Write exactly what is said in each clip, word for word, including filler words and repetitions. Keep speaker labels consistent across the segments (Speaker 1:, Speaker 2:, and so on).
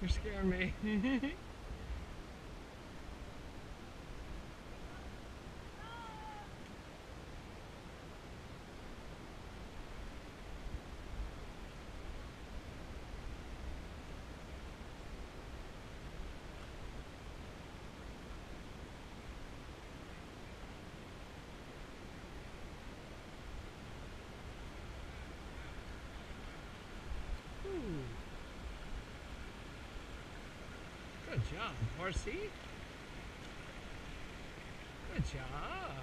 Speaker 1: You're scaring me. Good job, horsey. Good job.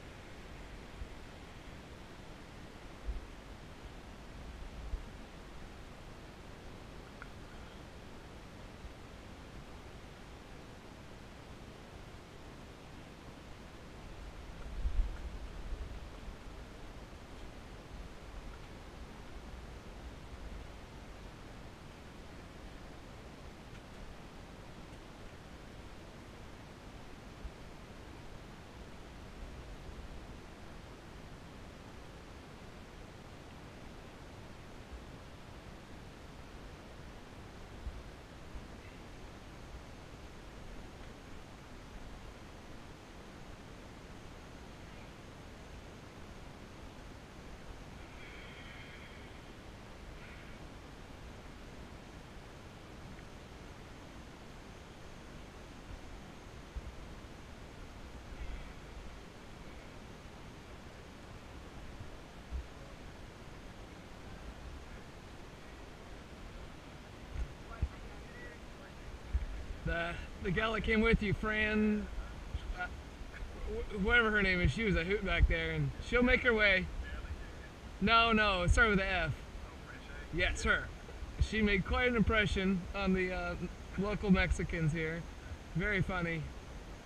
Speaker 1: The, the gal that came with you, Fran, uh, whatever her name is, she was a hoot back there, and she'll make her way. No, no, it started with an F. Yes, her. She made quite an impression on the uh, local Mexicans here. Very funny.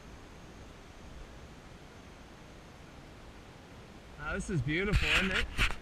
Speaker 1: Wow, this is beautiful, isn't it?